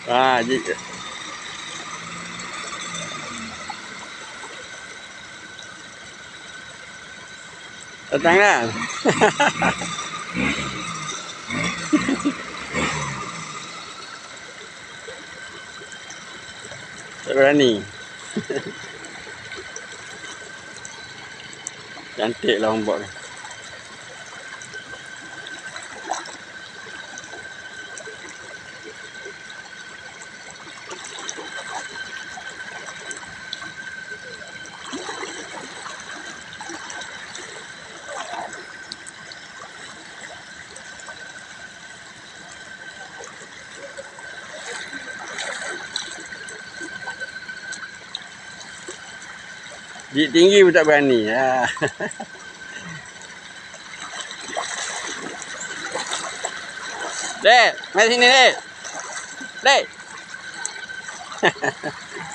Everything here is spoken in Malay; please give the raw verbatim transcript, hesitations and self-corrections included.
Ah, ji. Datang dah. Tak berani. Cantik lah ombak ni. Jik tinggi pun tak berani. Ha. Dek, mari sini, Dek. Dek.